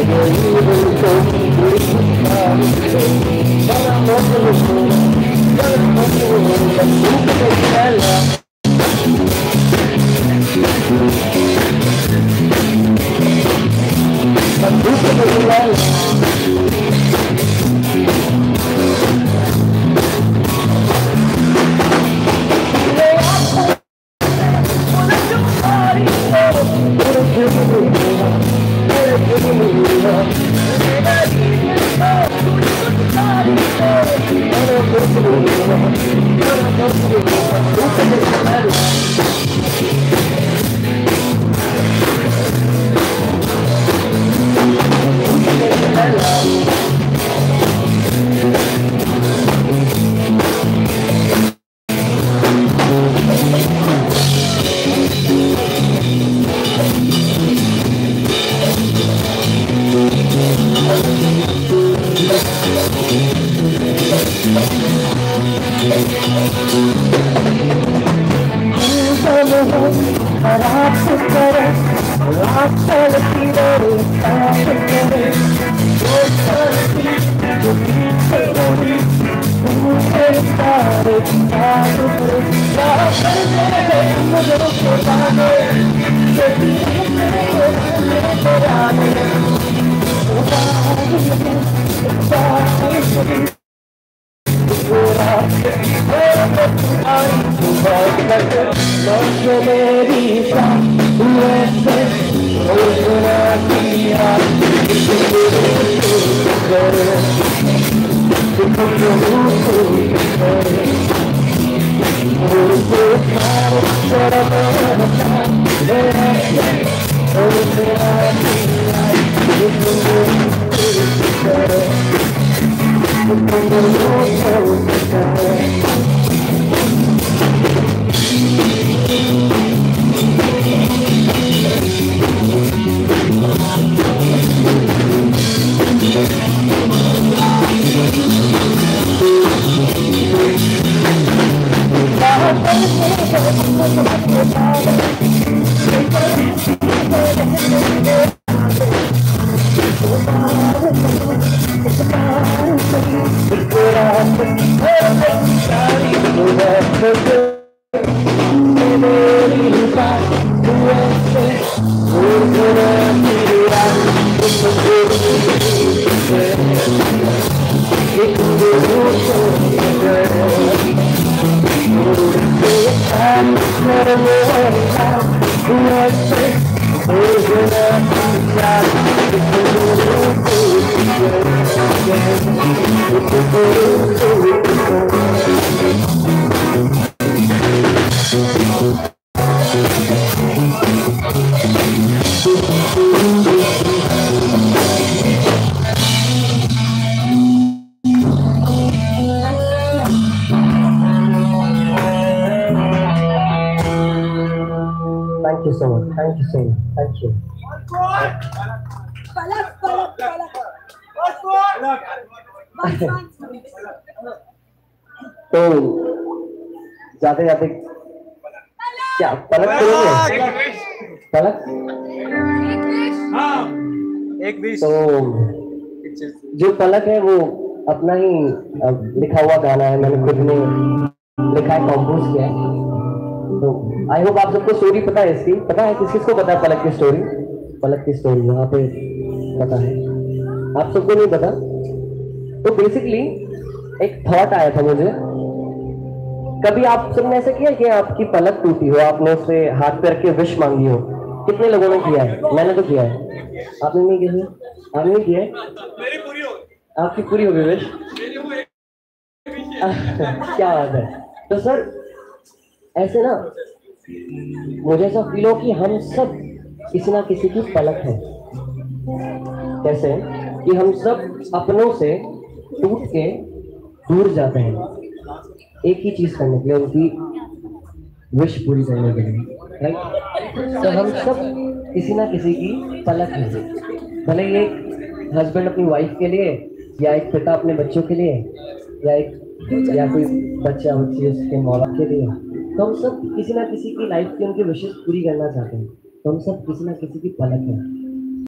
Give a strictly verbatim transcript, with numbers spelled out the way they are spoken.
तो जाते जाते क्या पलक करोगे? पलक एक विश। तो जो पलक है वो अपना ही लिखा हुआ गाना है, मैंने खुद ने लिखा है, कंपोज किया है। तो आई होप आप सबको स्टोरी पता है इसकी। पता है किस किस को पता है पलक की स्टोरी? पलक की स्टोरी यहाँ पे पता है, आप सबको नहीं पता? तो बेसिकली एक थॉट आया था मुझे। कभी आप सबने ऐसा किया कि आपकी पलक टूटी हो, आपने उससे हाथ पे रख के विश मांगी हो? कितने लोगों ने किया है? मैंने तो किया है। आपने नहीं किया? आपने नहीं किया है? मेरी पूरी हो गई। आपकी पूरी हो गई विश? क्या बात है। तो सर ऐसे ना मुझे ऐसा फील हो कि हम सब किसी ना किसी की पलक है। कैसे कि हम सब अपनों से टूट के दूर जाते हैं एक ही चीज करने के लिए, उनकी विश पूरी करने के लिए, राइट? तो हम सब किसी ना किसी की पलक है। भले ही एक हस्बैंड अपनी वाइफ के लिए, या एक पिता अपने बच्चों के लिए, या एक या कोई बच्चा बच्ची उसके माँ बाप के लिए। तो हम सब किसी ना किसी की लाइफ की उनकी विशेष पूरी करना चाहते हैं। तो हम सब किसी ना किसी की पलक है।